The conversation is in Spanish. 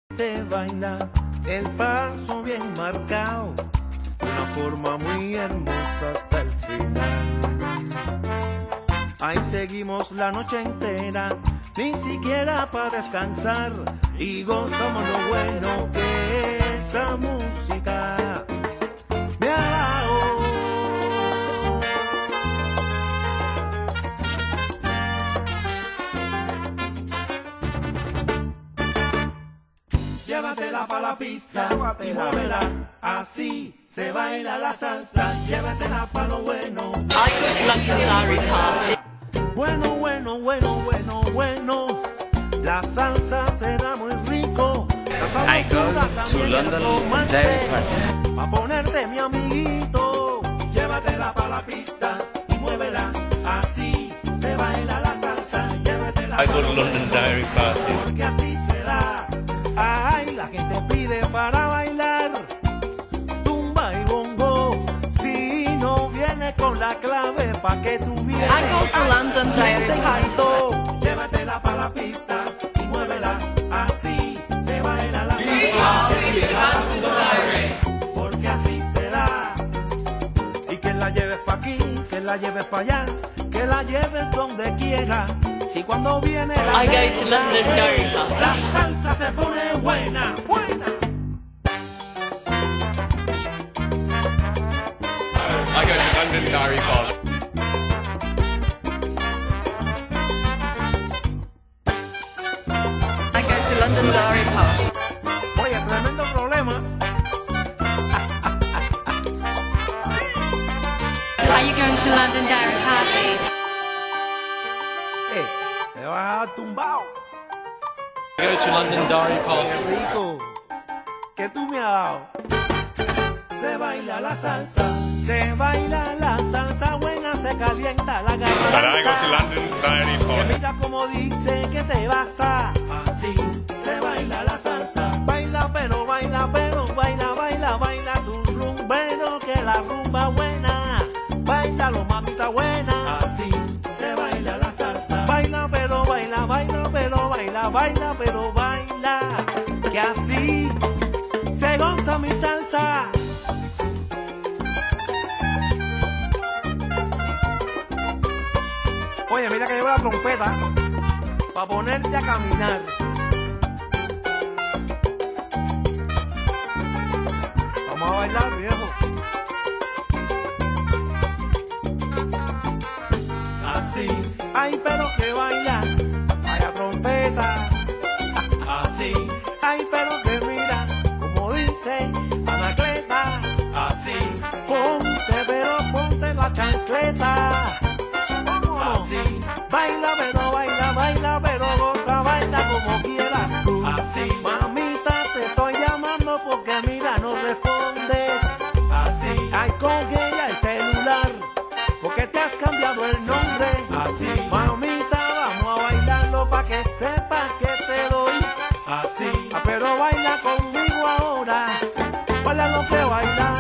Te baila el paso bien marcado, de una forma muy hermosa hasta el final. Ahí seguimos la noche entera, ni siquiera para descansar, y gozamos lo bueno que esa música me ha dado. Llévatela pa' la pista y muévela, así se baila la salsa. Llévatela pa' lo bueno. I go to London Diary Party. Bueno, bueno, bueno, bueno, bueno. La salsa será muy rico. I go to London Diary Party. Pa' ponerte mi amiguito. Llévatela pa' la pista y muévela, así se baila la salsa. Llévatela I go to London Diary Party. porque así será. Ay, la gente pide para bailar tumba y bongo. Si no viene con la clave pa' que tú vienes. I go to London Diary Party. Llévatela pa' la pista y muévela, así se baila la salsa. Porque así será. Y que la lleves pa' aquí, que la lleves pa' allá, que la lleves donde quiera. Si cuando viene la I go to London Diary Party. la salsa se pone buena, buena. I go to London Diary Party. I go to London Diary Party. Oye, tremendo problema. Are you going to London Diary Party? Te vas a dar tumbado. I go to London Diary Party. Rico, que tú me has dado. Se baila la salsa, se baila la salsa buena, se calienta la But I go to garganta. London Diary Que Party. mira como dice que te vas a. Así se baila la salsa. Baila pero baila pero baila, baila, baila tu rumbero, que la rumba buena. Bailalo mamita buena. Así se baila la salsa. Baila pero baila, baila pero baila, baila pero baila. Que así se goza mi salsa. Oye, mira que llevo la trompeta para ponerte a caminar. Vamos a bailar, viejo. Así, ay, pero que baila, vaya trompeta. Así, ay, pero que mira, como dice Anacleta. Así, ponte, pero ponte la chancleta. Así, baila, pero baila, baila, pero goza, baila como quieras tú. Así, mamita, te estoy llamando porque mira, no respondes. Así, ay, coge el celular, porque te has cambiado el nombre. Así, mamita, vamos a bailarlo pa' que sepas que te doy. Así, pero baila conmigo ahora.